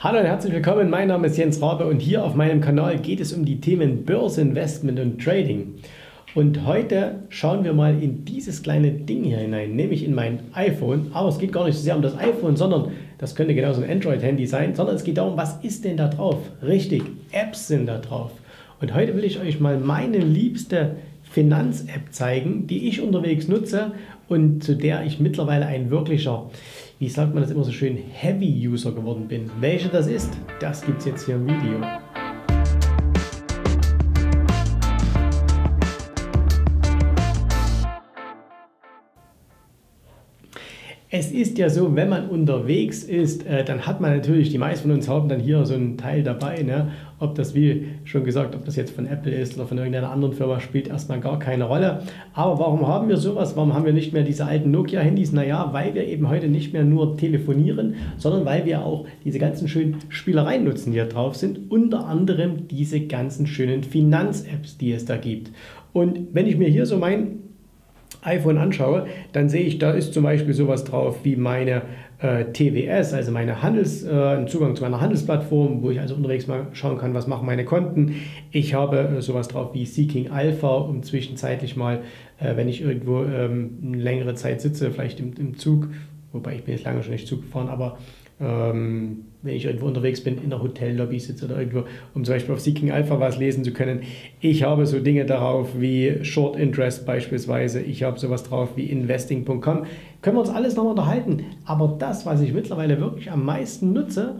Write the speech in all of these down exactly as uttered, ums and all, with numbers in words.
Hallo und herzlich willkommen, mein Name ist Jens Rabe und hier auf meinem Kanal geht es um die Themen Börse, Investment und Trading. Und heute schauen wir mal in dieses kleine Ding hier hinein, nämlich in mein iPhone. Aber es geht gar nicht so sehr um das iPhone, sondern das könnte genauso ein Android-Handy sein, sondern es geht darum, was ist denn da drauf? Richtig, Apps sind da drauf. Und heute will ich euch mal meine liebste Finanz-App zeigen, die ich unterwegs nutze und zu der ich mittlerweile ein wirklicher, wie sagt man das immer so schön, Heavy-User geworden bin. Welche das ist, das gibt es jetzt hier im Video. Es ist ja so, wenn man unterwegs ist, äh, dann hat man natürlich, die meisten von uns haben dann hier so einen Teil dabei, ne? Ob das, wie schon gesagt, ob das jetzt von Apple ist oder von irgendeiner anderen Firma, spielt erstmal gar keine Rolle. Aber warum haben wir sowas? Warum haben wir nicht mehr diese alten Nokia-Handys? Naja, weil wir eben heute nicht mehr nur telefonieren, sondern weil wir auch diese ganzen schönen Spielereien nutzen, die hier drauf sind. Unter anderem diese ganzen schönen Finanz-Apps, die es da gibt. Und wenn ich mir hier so mein iPhone anschaue, dann sehe ich, da ist zum Beispiel sowas drauf wie meine äh, T W S, also meine Handels, äh, einen Zugang zu meiner Handelsplattform, wo ich also unterwegs mal schauen kann, was machen meine Konten. Ich habe äh, sowas drauf wie Seeking Alpha, um zwischenzeitlich mal, äh, wenn ich irgendwo ähm, eine längere Zeit sitze, vielleicht im, im Zug, wobei ich bin jetzt lange schon nicht Zug gefahren, aber ähm, wenn ich irgendwo unterwegs bin, in der Hotellobby sitze oder irgendwo, um zum Beispiel auf Seeking Alpha was lesen zu können. Ich habe so Dinge darauf wie Short Interest beispielsweise. Ich habe sowas drauf wie Investing Punkt com. Können wir uns alles noch unterhalten. Aber das, was ich mittlerweile wirklich am meisten nutze,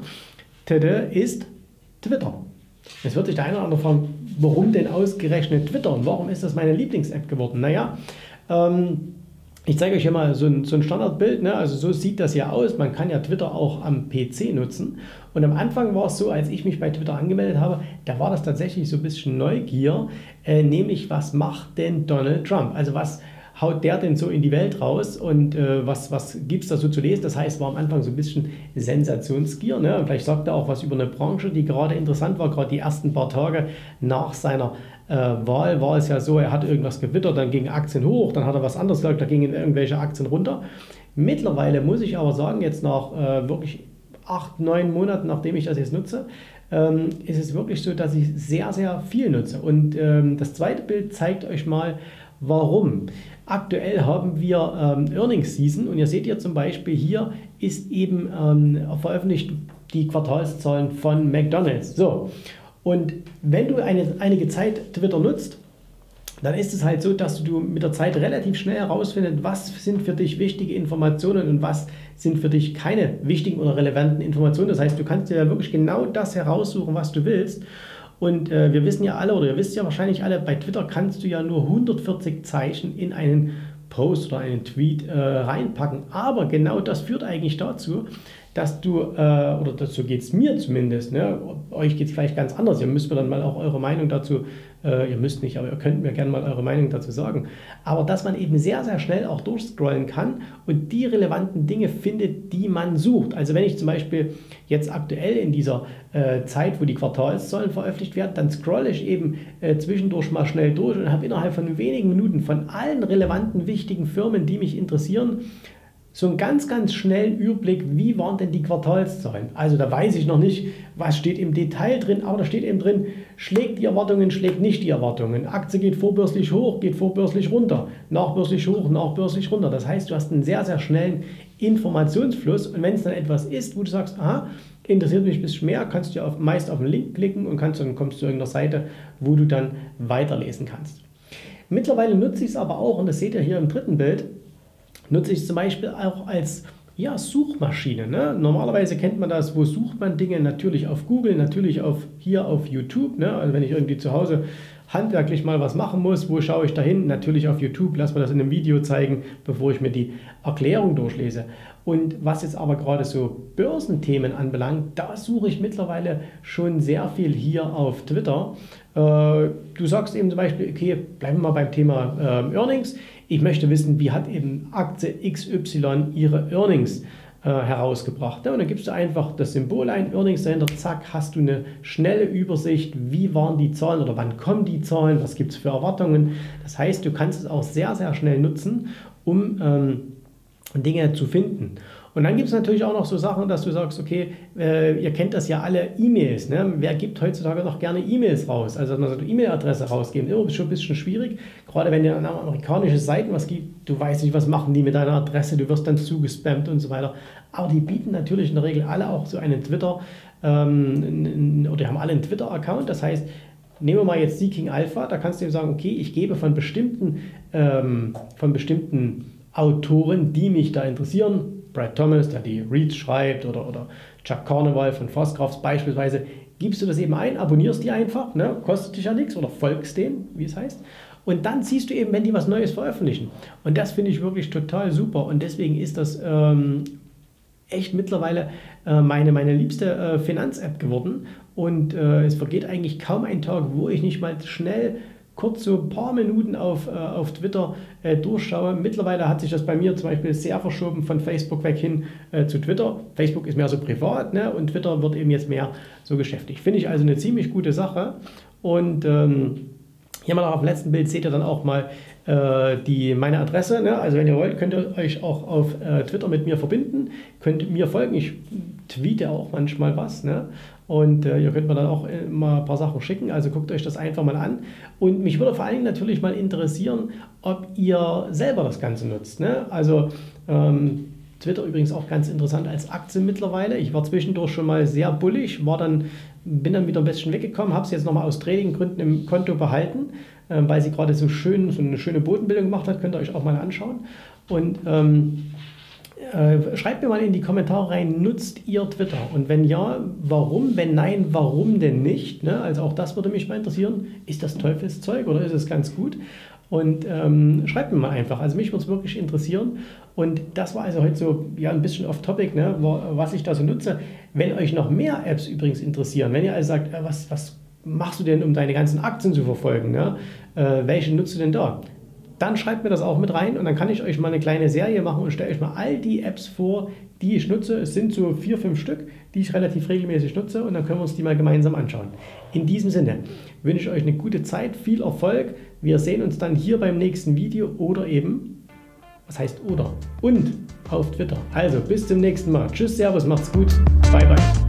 ist Twitter. Jetzt wird sich der eine oder andere fragen, warum denn ausgerechnet Twitter und warum ist das meine Lieblings-App geworden? Naja, ähm, ich zeige euch hier mal so ein, so ein Standardbild, ne? Also so sieht das ja aus. Man kann ja Twitter auch am P C nutzen. Und am Anfang war es so, als ich mich bei Twitter angemeldet habe, da war das tatsächlich so ein bisschen Neugier, äh, nämlich was macht denn Donald Trump? Also was haut der denn so in die Welt raus und äh, was, was gibt es da so zu lesen? Das heißt, war am Anfang so ein bisschen Sensationsgier. Ne? Und vielleicht sagt er auch was über eine Branche, die gerade interessant war, gerade die ersten paar Tage nach seiner äh, Wahl war es ja so, er hat irgendwas gewittert, dann gingen Aktien hoch, dann hat er was anderes gesagt, da gingen irgendwelche Aktien runter. Mittlerweile muss ich aber sagen, jetzt nach äh, wirklich acht, neun Monaten, nachdem ich das jetzt nutze, ähm, ist es wirklich so, dass ich sehr, sehr viel nutze. Und ähm, das zweite Bild zeigt euch mal, warum. Aktuell haben wir ähm, Earnings Season und ihr seht hier zum Beispiel, hier ist eben ähm, veröffentlicht die Quartalszahlen von McDonald's. So, und wenn du eine, einige Zeit Twitter nutzt, dann ist es halt so, dass du mit der Zeit relativ schnell herausfindest, was sind für dich wichtige Informationen und was sind für dich keine wichtigen oder relevanten Informationen. Das heißt, du kannst dir ja wirklich genau das heraussuchen, was du willst. Und äh, wir wissen ja alle, oder ihr wisst ja wahrscheinlich alle, bei Twitter kannst du ja nur hundertvierzig Zeichen in einen Post oder einen Tweet äh, reinpacken. Aber genau das führt eigentlich dazu, dass du, äh, oder dazu geht es mir zumindest, ne? Euch geht es vielleicht ganz anders, ihr müsst mir dann mal auch eure Meinung dazu, äh, ihr müsst nicht, aber ihr könnt mir gerne mal eure Meinung dazu sagen. Aber dass man eben sehr, sehr schnell auch durchscrollen kann und die relevanten Dinge findet, die man sucht. Also wenn ich zum Beispiel jetzt aktuell in dieser äh, Zeit, wo die Quartalszahlen veröffentlicht werden, dann scrolle ich eben äh, zwischendurch mal schnell durch und habe innerhalb von wenigen Minuten von allen relevanten, wichtigen Firmen, die mich interessieren, so einen ganz, ganz schnellen Überblick, wie waren denn die Quartalszahlen. Also da weiß ich noch nicht, was steht im Detail drin, aber da steht eben drin, schlägt die Erwartungen, schlägt nicht die Erwartungen. Aktie geht vorbörslich hoch, geht vorbörslich runter, nachbörslich hoch, nachbörslich runter. Das heißt, du hast einen sehr, sehr schnellen Informationsfluss und wenn es dann etwas ist, wo du sagst, aha, interessiert mich ein bisschen mehr, kannst du auf, meist auf den Link klicken und kannst, dann kommst du zu irgendeiner Seite, wo du dann weiterlesen kannst. Mittlerweile nutze ich es aber auch, und das seht ihr hier im dritten Bild, nutze ich zum Beispiel auch als ja, Suchmaschine. Ne? Normalerweise kennt man das, wo sucht man Dinge? Natürlich auf Google, natürlich auf, hier auf YouTube. Ne? Also wenn ich irgendwie zu Hause handwerklich mal was machen muss, wo schaue ich da hin? Natürlich auf YouTube, lass mir das in einem Video zeigen, bevor ich mir die Erklärung durchlese. Und was jetzt aber gerade so Börsenthemen anbelangt, da suche ich mittlerweile schon sehr viel hier auf Twitter. Äh, du sagst eben zum Beispiel, okay, bleiben wir mal beim Thema äh, Earnings. Ich möchte wissen, wie hat eben Aktie X Y ihre Earnings äh, herausgebracht. Ja, und dann gibst du einfach das Symbol ein, Earnings dahinter, zack, hast du eine schnelle Übersicht, wie waren die Zahlen oder wann kommen die Zahlen, was gibt es für Erwartungen. Das heißt, du kannst es auch sehr, sehr schnell nutzen, um ähm, Dinge zu finden. Und dann gibt es natürlich auch noch so Sachen, dass du sagst, okay, äh, ihr kennt das ja alle, E-Mails. Ne? Wer gibt heutzutage noch gerne E-Mails raus? Also eine E-Mail-Adresse rausgeben, oh, ist schon ein bisschen schwierig. Gerade wenn dir an amerikanische Seiten was gibt, du weißt nicht, was machen die mit deiner Adresse, du wirst dann zugespammt und so weiter. Aber die bieten natürlich in der Regel alle auch so einen Twitter, ähm, oder haben alle einen Twitter-Account. Das heißt, nehmen wir mal jetzt Seeking Alpha, da kannst du eben sagen, okay, ich gebe von bestimmten, ähm, von bestimmten Autoren, die mich da interessieren, Brad Thomas, der die Reads schreibt, oder, oder Chuck Carnival von Fastcrafts beispielsweise, gibst du das eben ein, abonnierst die einfach, ne, kostet dich ja nichts, oder folgst denen, wie es heißt. Und dann siehst du eben, wenn die was Neues veröffentlichen. Und das finde ich wirklich total super. Und deswegen ist das ähm, echt mittlerweile äh, meine, meine liebste äh, Finanz-App geworden. Und äh, es vergeht eigentlich kaum ein Tag, wo ich nicht mal schnell kurz so ein paar Minuten auf, äh, auf Twitter äh, durchschaue. Mittlerweile hat sich das bei mir zum Beispiel sehr verschoben von Facebook weg hin äh, zu Twitter. Facebook ist mehr so privat, ne? Und Twitter wird eben jetzt mehr so geschäftlich. Finde ich also eine ziemlich gute Sache. Und ähm, hier mal auf dem letzten Bild seht ihr dann auch mal äh, die, meine Adresse. Ne? Also wenn ihr wollt, könnt ihr euch auch auf äh, Twitter mit mir verbinden. Könnt mir folgen. Ich tweete auch manchmal was. Ne? Und äh, ihr könnt mir dann auch äh, mal ein paar Sachen schicken. Also guckt euch das einfach mal an. Und mich würde vor allen Dingen natürlich mal interessieren, ob ihr selber das Ganze nutzt. Ne? Also ähm, Twitter übrigens auch ganz interessant als Aktie mittlerweile. Ich war zwischendurch schon mal sehr bullig, war dann, bin dann wieder ein bisschen weggekommen, habe es jetzt nochmal aus Tradinggründen im Konto behalten, äh, weil sie gerade so schön, so eine schöne Bodenbildung gemacht hat. Könnt ihr euch auch mal anschauen. Und ähm, äh, schreibt mir mal in die Kommentare rein, nutzt ihr Twitter? Und wenn ja, warum? Wenn nein, warum denn nicht? Ne? Also auch das würde mich mal interessieren. Ist das Teufelszeug oder ist es ganz gut? Und ähm, schreibt mir mal einfach. Also mich würde es wirklich interessieren. Und das war also heute so ja, ein bisschen off-topic, ne, was ich da so nutze. Wenn euch noch mehr Apps übrigens interessieren, wenn ihr also sagt, äh, was, was machst du denn, um deine ganzen Aktien zu verfolgen? Ne? Äh, welche nutzt du denn da? Dann schreibt mir das auch mit rein und dann kann ich euch mal eine kleine Serie machen und stelle euch mal all die Apps vor, die ich nutze. Es sind so vier, fünf Stück, die ich relativ regelmäßig nutze und dann können wir uns die mal gemeinsam anschauen. In diesem Sinne wünsche ich euch eine gute Zeit, viel Erfolg. Wir sehen uns dann hier beim nächsten Video oder eben, was heißt oder? Und auf Twitter. Also bis zum nächsten Mal. Tschüss, Servus, macht's gut. Bye, bye.